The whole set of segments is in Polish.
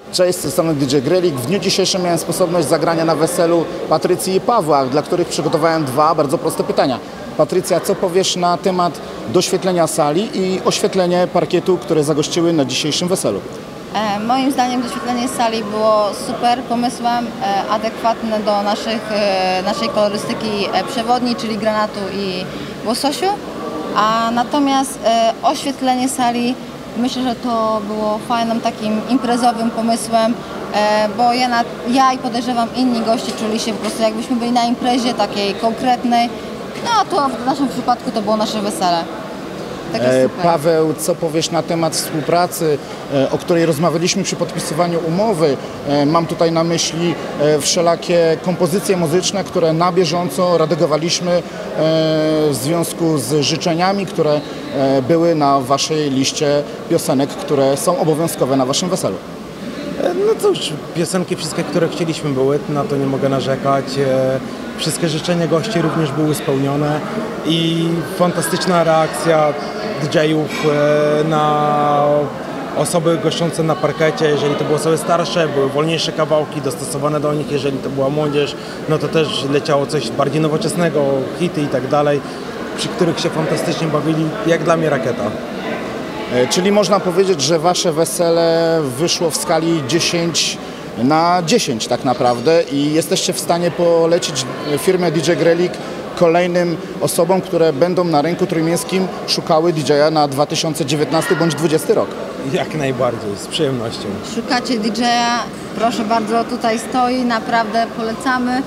Cześć, z tej strony DJ Grelik. W dniu dzisiejszym miałem sposobność zagrania na weselu Patrycji i Pawła, dla których przygotowałem dwa bardzo proste pytania. Patrycja, co powiesz na temat doświetlenia sali i oświetlenie parkietu, które zagościły na dzisiejszym weselu? Moim zdaniem doświetlenie sali było super pomysłem, adekwatne do naszej kolorystyki przewodniej, czyli granatu i łososiu. Natomiast oświetlenie sali, myślę, że to było fajnym takim imprezowym pomysłem, bo ja i podejrzewam inni goście czuli się po prostu jakbyśmy byli na imprezie takiej konkretnej. No a to w naszym przypadku to było nasze wesele. Paweł, co powiesz na temat współpracy, o której rozmawialiśmy przy podpisywaniu umowy? Mam tutaj na myśli wszelakie kompozycje muzyczne, które na bieżąco redagowaliśmy w związku z życzeniami, które były na waszej liście piosenek, które są obowiązkowe na waszym weselu. No cóż, piosenki wszystkie, które chcieliśmy były, na to nie mogę narzekać. Wszystkie życzenia gości również były spełnione i fantastyczna reakcja DJ-ów na osoby goszczące na parkecie. Jeżeli to były osoby starsze, były wolniejsze kawałki dostosowane do nich, jeżeli to była młodzież, no to też leciało coś bardziej nowoczesnego, hity i tak dalej, przy których się fantastycznie bawili, jak dla mnie rakieta. Czyli można powiedzieć, że wasze wesele wyszło w skali 10/10 tak naprawdę i jesteście w stanie polecić firmę DJ Grelik kolejnym osobom, które będą na rynku trójmiejskim szukały DJ-a na 2019 bądź 2020 rok. Jak najbardziej, z przyjemnością. Szukacie DJ-a, proszę bardzo, tutaj stoi, naprawdę polecamy.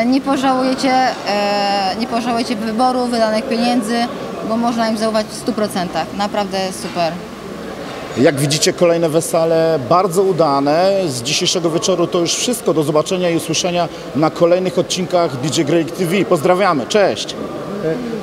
Nie pożałujecie wyboru, wydanych pieniędzy, bo można im zaufać w 100%. Naprawdę super. Jak widzicie, kolejne wesele bardzo udane. Z dzisiejszego wieczoru to już wszystko. Do zobaczenia i usłyszenia na kolejnych odcinkach DJ Grelik TV. Pozdrawiamy, cześć!